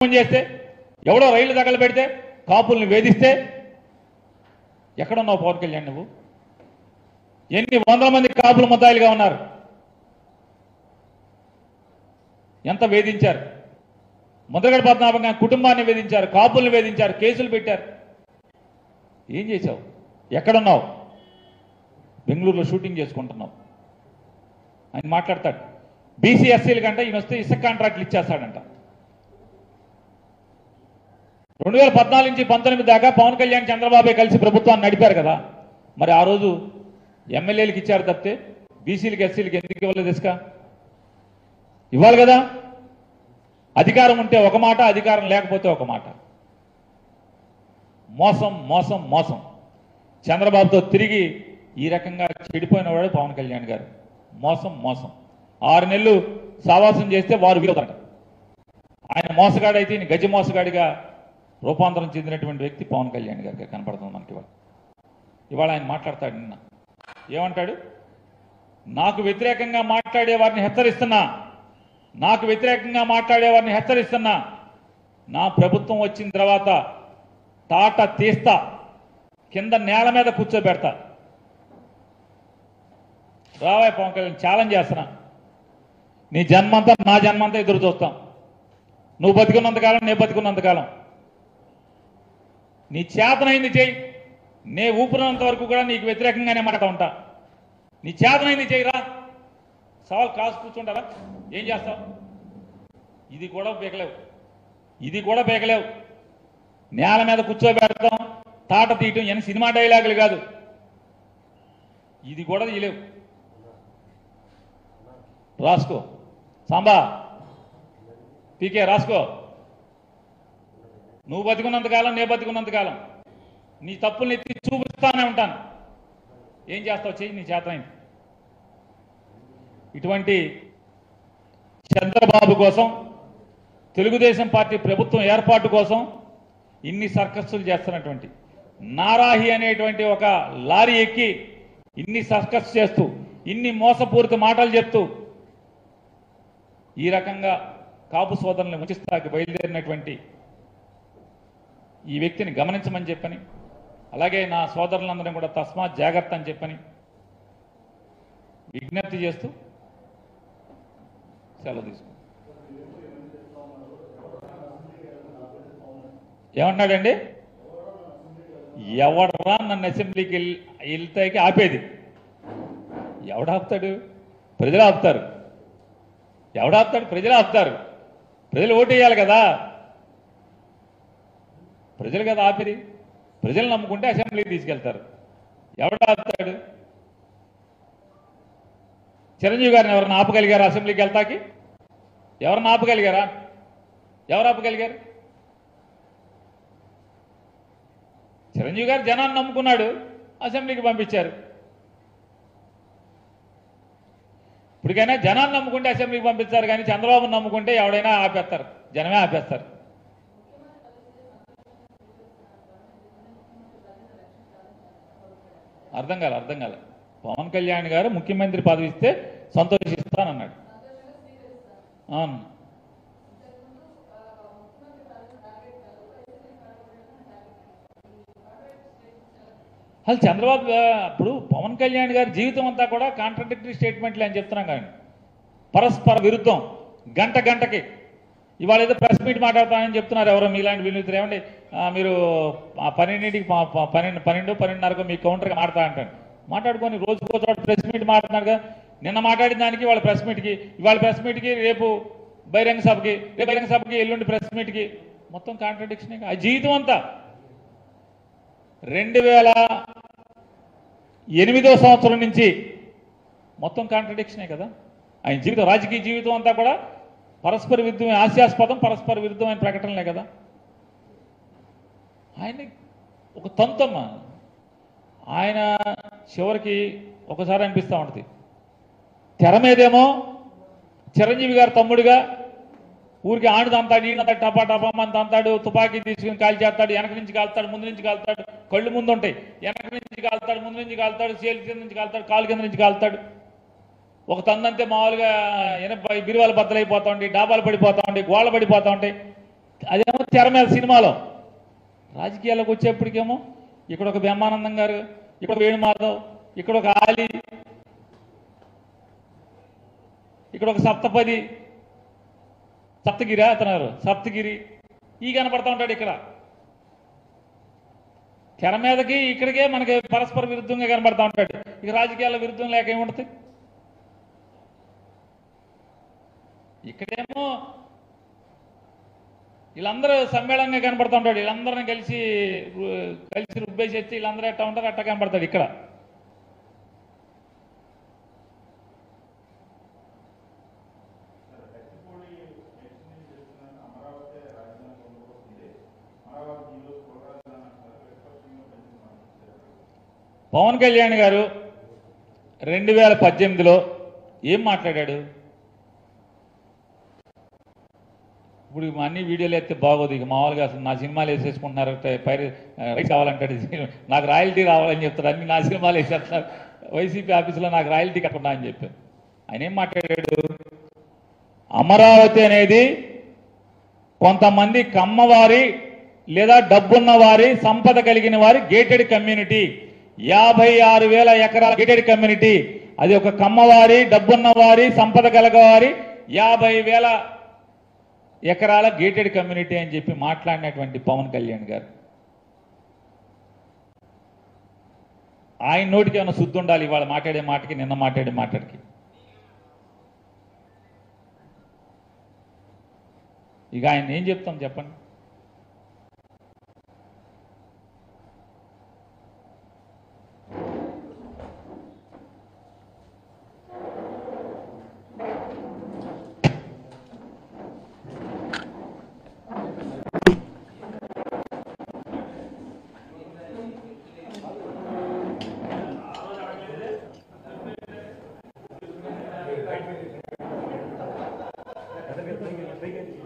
చేస్తే, ఎవడో రైళ్లు తగలబెడితే, కాపుల్ని వేధిస్తే ఎక్కడున్నావు పవన్ కళ్యాణ్? నువ్వు ఎన్ని వందల మంది కాపులు ముద్దాయిలుగా ఉన్నారు, ఎంత వేధించారు? ముద్రగడ పద్మనాభంగా కుటుంబాన్ని వేధించారు, కాపుల్ని వేధించారు, కేసులు పెట్టారు. ఏం చేశావు? ఎక్కడున్నావు? బెంగళూరులో షూటింగ్ చేసుకుంటున్నావు. ఆయన మాట్లాడతాడు, బీసీ ఎస్సీల కంటే ఈయన వస్తే ఇసుక కాంట్రాక్ట్లు ఇచ్చేస్తాడంట. 2014 నుంచి 19 దాకా పవన్ కళ్యాణ్ చంద్రబాబే కలిసి ప్రభుత్వాన్ని నడిపారు కదా. మరి ఆ రోజు ఎమ్మెల్యేలకు ఇచ్చారు తప్పితే బీసీలకు ఎస్సీలకు ఎందుకు ఇవ్వలేదు? ఇసుక ఇవ్వాలి కదా. అధికారం ఉంటే ఒక మాట, అధికారం లేకపోతే ఒక మాట. మోసం మోసం మోసం. చంద్రబాబుతో తిరిగి ఈ రకంగా చెడిపోయిన వాడు పవన్ కళ్యాణ్ గారు. మోసం మోసం. 6 నెలలు సావాసం చేస్తే వారు వీరవుతారట. ఆయన మోసగాడైతే ఈయన గజ మోసగాడిగా రూపాంతరం చెందినటువంటి వ్యక్తి పవన్ కళ్యాణ్ గారికి కనపడుతుంది మనకి. ఇవాళ ఆయన మాట్లాడతాడు. నిన్న ఏమంటాడు? నాకు వ్యతిరేకంగా మాట్లాడే వారిని హెచ్చరిస్తున్నా, నాకు వ్యతిరేకంగా మాట్లాడే వారిని హెచ్చరిస్తున్నా. నా ప్రభుత్వం వచ్చిన తర్వాత తాట తీస్తా, కింద నేల మీద కూర్చోబెడతా. రావాయ్ పవన్ కళ్యాణ్, ఛాలెంజ్ చేస్తున్నా. నీ జన్మంతా నా జన్మంతా ఎదురు చూస్తాం. నువ్వు బతికున్నంతకాలం, నేను బతికున్నంతకాలం. నీ చేతనైంది చేయి. నే ఊపిరినంత వరకు కూడా నీకు వ్యతిరేకంగానే మాట్లాడుతూ ఉంటా. నీ చేతనైంది చేయరా. సవాల్ కాసు కూర్చుంటారా? ఏం చేస్తావు? ఇది కూడా బేకలేవు, ఇది కూడా బేకలేవు. నేల మీద కూర్చోబెడతాం, తాట తీయటం అని సినిమా డైలాగులు కాదు. ఇది కూడా తీయలేవు. రాసుకో సాంబా, పీకే రాసుకో. నువ్వు బతికున్నంతకాలం, నేను బతికున్నంతకాలం నీ తప్పుల్ని ఎత్తి చూపిస్తానే ఉంటాను. ఏం చేస్తావు? చెయ్యి, నీ చేతనైంది. ఇటువంటి చంద్రబాబు కోసం, తెలుగుదేశం పార్టీ ప్రభుత్వం ఏర్పాటు కోసం ఇన్ని సర్కస్సులు చేస్తున్నటువంటి నారాహి అనేటువంటి ఒక లారీ ఎక్కి ఇన్ని సర్కస్ చేస్తూ, ఇన్ని మోసపూరిత మాటలు చెప్తూ ఈ రకంగా కాపు సోదరులను ముంచిస్తాకి బయలుదేరినటువంటి ఈ వ్యక్తిని గమనించమని చెప్పని, అలాగే నా సోదరులందరినీ కూడా తస్మాత్ జాగ్రత్త అని చెప్పని విజ్ఞప్తి చేస్తూ సెలవు తీసుకు. ఏమంటున్నాడండి? ఎవడరా నన్ను అసెంబ్లీకి వెళ్తాకి ఆపేది? ఎవడాపుతాడు? ప్రజలు ఆపుతారు. ఎవడాపుతాడు? ప్రజలు ఆపుతారు. ప్రజలు ఓటేయాలి కదా. ప్రజలు కదా ఆపిరి. ప్రజలు నమ్ముకుంటే అసెంబ్లీకి తీసుకెళ్తారు. ఎవడాపుతాడు? చిరంజీవి గారిని ఎవరైనా ఆపగలిగారా అసెంబ్లీకి వెళ్తాకి? ఎవరిని ఆపగలిగారా? ఎవరు ఆపగలిగారు? చిరంజీవి గారు జనాన్ని నమ్ముకున్నాడు, అసెంబ్లీకి పంపించారు. ఇప్పటికైనా జనాన్ని నమ్ముకుంటే అసెంబ్లీకి పంపిస్తారు, కానీ చంద్రబాబును నమ్ముకుంటే ఎవడైనా ఆపేస్తారు, జనమే ఆపేస్తారు. అర్థం కాలే. పవన్ కళ్యాణ్ గారు ముఖ్యమంత్రి పదవి ఇస్తే సంతోషిస్తానన్నాడు. అవును. అసలు చంద్రబాబు ఇప్పుడు పవన్ కళ్యాణ్ గారి జీవితం అంతా కూడా కాంట్రాడిక్టరీ స్టేట్మెంట్లు అని చెప్తున్నాం, కానీ పరస్పర విరుద్ధం. గంటకి ఇవాళ ఏదో ప్రెస్ మీట్ మాట్లాడతానని చెప్తున్నారు ఎవరో మీలాంటి వినూత్తులు. ఏమండి మీరు 12కి 12:30 మీ కౌంటర్గా మాట్లాడతా అంటాను. మాట్లాడుకొని రోజుకో చోట ప్రెస్ మీట్ మాట్లాడుతున్నారు కదా. నిన్న మాట్లాడిన దానికి వాళ్ళ ప్రెస్ మీట్కి, ఇవాళ ప్రెస్ మీట్కి, రేపు బహిరంగ సభకి, రేపు బహిరంగ సభకి, ఎల్లుండి ప్రెస్ మీట్కి, మొత్తం కాంట్రాడిక్షన్. ఆ జీవితం అంతా 2008వ సంవత్సరం నుంచి మొత్తం కాంట్రాడిక్షనే కదా ఆయన జీవితం. రాజకీయ జీవితం అంతా కూడా పరస్పర విరుద్ధమైన, హాస్యాస్పదం, పరస్పర విరుద్ధమైన ప్రకటనలే కదా. ఆయన ఒక తంతమ్మ. ఆయన చివరికి ఒకసారి అనిపిస్తూ ఉంటుంది, తెర మీదేమో చిరంజీవి గారు తమ్ముడిగా ఊరికి ఆడు అంతాడు, ఈయన టపా టపామంత అంతాడు, తుపాకీ తీసుకుని కాల్ చేస్తాడు, వెనక నుంచి కాలుతాడు, ముందు నుంచి కాలుతాడు, కళ్ళు ముందు ఉంటాయి, వెనక నుంచి కాలుతాడు, ముందు నుంచి కాలుతాడు, సేలు కింద నుంచి కాలుతాడు, కాలు కింద నుంచి కాలుతాడు. ఒక తందంతే మామూలుగా బిరువాలు బద్దలైపోతా ఉంటాయి, డాబాలు పడిపోతా ఉంటాయి, గోళ్ళ పడిపోతా ఉంటాయి. అదేమో తెర మీద సినిమాలో. రాజకీయాలకు వచ్చేప్పటికేమో ఇక్కడ ఒక బ్రహ్మానందం గారు, ఇక్కడ వేణుమాధవ్, ఇక్కడ ఒక ఆలి, ఇక్కడ ఒక సప్తగిరి అతను సప్తగిరి ఈ కనపడతా ఉంటాడు. ఇక్కడ తెర మీదకి ఇక్కడికే మనకి పరస్పర విరుద్ధంగా కనబడతా ఉంటాడు. ఇక రాజకీయాల విరుద్ధం లేక ఏముంటుంది? ఇక్కడేమో వీళ్ళందరూ సమ్మేళనంగా కనబడతా ఉంటాడు. వీళ్ళందరినీ కలిసి రుబ్బేసి వచ్చి వీళ్ళందరూ ఎట్టా ఉంటారు అట్టా కనబడతాడు. ఇక్కడ పవన్ కళ్యాణ్ గారు 2018లో ఏం మాట్లాడాడు? ఇప్పుడు అన్ని వీడియోలు ఎత్తే బాగోదు. ఇక మామూలుగా అసలు నా సినిమాలు వేసేసుకుంటున్నారు, రైట్ కావాలంటాడు, నాకు రాయల్టీ రావాలని చెప్తారు, అన్ని నా సినిమాలు వేసేస్తున్నారు, వైసీపీ ఆఫీసులో నాకు రాయల్టీ కట్టకుండా అని చెప్పారు. ఆయన ఏం మాట్లాడాడు? అమరావతి అనేది కొంతమంది కమ్మవారి లేదా డబ్బున్న వారి సంపద కలిగిన వారి గేటెడ్ కమ్యూనిటీ, 56,000 ఎకరాల గేటెడ్ కమ్యూనిటీ. అది ఒక కమ్మవారి, డబ్బున్న వారి, సంపద కలగవారి 50,000 ఎకరాల గేటెడ్ కమ్యూనిటీ అని చెప్పి మాట్లాడినటువంటి పవన్ కళ్యాణ్ గారు, ఆయన నోటికి ఏమైనా శుద్ధి ఉండాలి ఇవాళ మాట్లాడే మాటకి, నిన్న మాట్లాడే మాటకి. ఇక ఆయన ఏం చెప్తాం చెప్పండి? Gracias.